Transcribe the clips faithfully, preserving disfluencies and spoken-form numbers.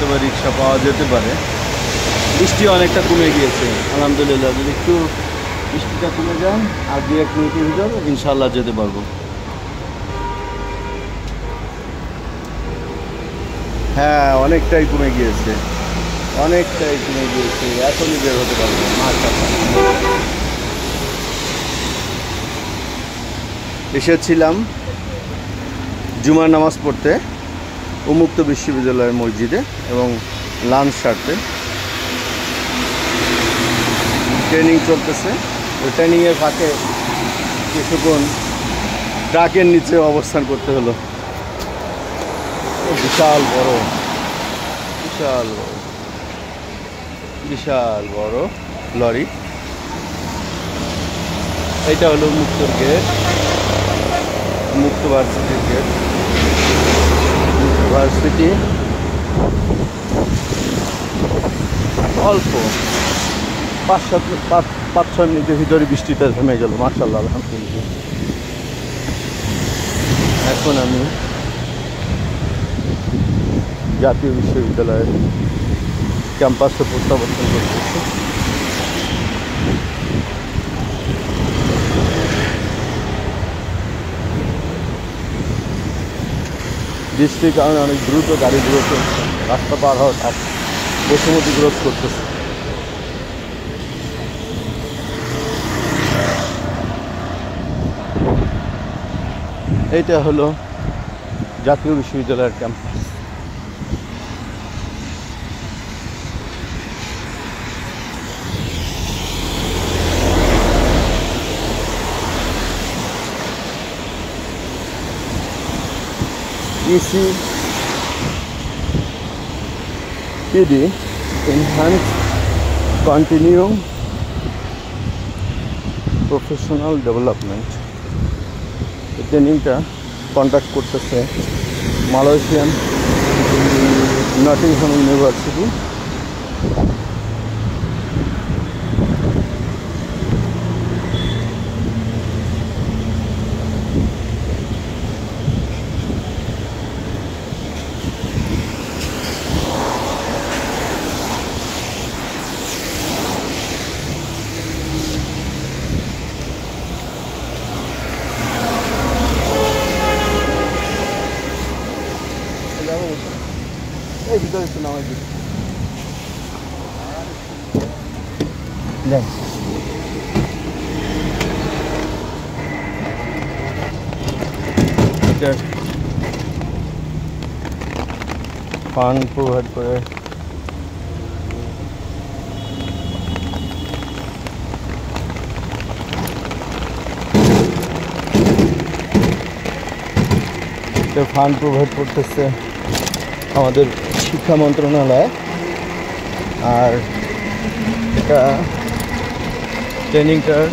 হয়তো বা রিক্সা পাওয়া যেতে পারে। বৃষ্টি অনেকটা কমে গিয়েছে আলহামদুলিল্লাহ। যদি একটু বৃষ্টিটা কমে যায় আর দু এক মিনিটের ভিতর ইনশাল্লাহ যেতে পারবো। হ্যাঁ, অনেকটাই কমে গিয়েছে, অনেকটাই কমে গিয়েছে। এখনই বের হতে পারবো মাশাআল্লাহ। এসেছিলাম জুমার নামাজ পড়তে উন্মুক্ত বিশ্ববিদ্যালয়ের মসজিদে এবং লাঞ্চ সারতে। ট্রেনিং চলতেছে, ওই ট্রেনিংয়ের ফাঁকে কিছুক্ষণ ট্রাকের নিচে অবস্থান করতে হলো। বিশাল বড় বিশাল বড় বিশাল বড় লরি। এইটা হলো মুক্তর গেট, মুক্ত ভার্সিটির গেট। মুক্ত ভার্সিটি অল্প পাঁচ সাত পাঁচ পাঁচ ছয় মিনিটের ভিতরে বৃষ্টিটা থেমে গেল মাশাআল্লাহ আলহামদুলিল্লাহ। এখন আমি জাতীয় বিশ্ববিদ্যালয়ের ক্যাম্পাসে প্রত্যাবর্তন করতেছি। বৃষ্টির কারণে অনেক দ্রুত গাড়িগুলো চলছে, রাস্তা পার হওয়ার বসুমতি গ্রোথ করতেছে। এইটা হলো জাতীয় বিশ্ববিদ্যালয়ের campus. E C P D Enhanced Continuing Professional Development। এই ট্রেনিংটা কন্ডাক্ট করতেছে মালয়েশিয়ান নটিংহাম ইউনিভার্সিটি। এই ভিতরে একটু নামাই দিই। এটা ফান্ড প্রোভাইড করে ফান্ড প্রোভাইড করতেছে আমাদের শিক্ষা মন্ত্রণালয়। আর এটা ট্রেনিংটার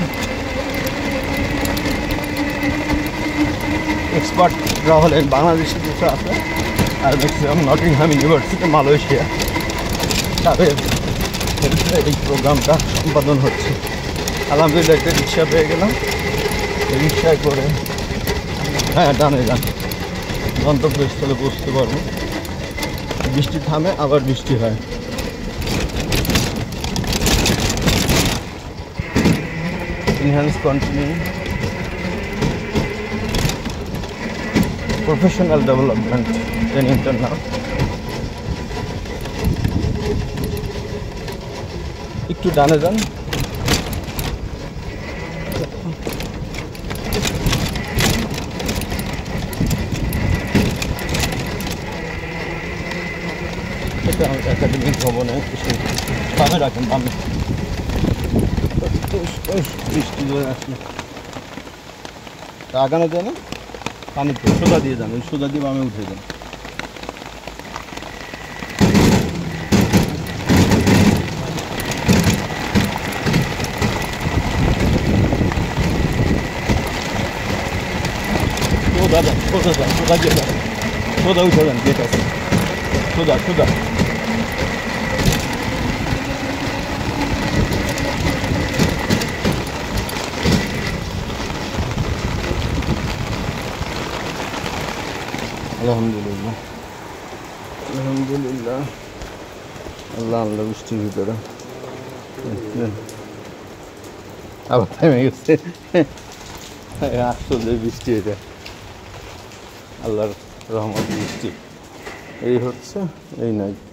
এক্সপার্টরা হলেন বাংলাদেশি কিছু আছে আর ম্যাক্সিমাম নটিংহাম ইউনিভার্সিটি মালয়েশিয়া, তাদের এই প্রোগ্রামটা সম্পাদন হচ্ছে। আলহামদুলিল্লাহ একটা রিক্সা পেয়ে গেলাম, রিক্সায় করে হ্যাঁ ডানে যান গন্তব্যস্থলে পৌঁছতে পারবো। বৃষ্টি থামে আবার বৃষ্টি হয়। Enhance Continuing Professional Development ট্রেনিংটার নাম। একটু ডানে যান, একাডেমিক ভবনে বামে রাখেন, বামে বৃষ্টি ধরে আসলে আগানো যায় না, পানি তো সোজা দিয়ে যান, ওই সোজা দিয়ে বামে উঠে যান। সোজা যান, সোজা যান, সোজা দিয়ে যান, সোজা উঠে যান, গেট আছে, সোজা সোজা। আলহামদুলিল্লাহ আলহামদুলিল্লাহ। আল্লাহ আল্লাহ বৃষ্টির ভিতরে আবার থেমে গেছে। আসলে বৃষ্টি এটা আল্লাহর রহমত বৃষ্টি এই হচ্ছে এই নয়।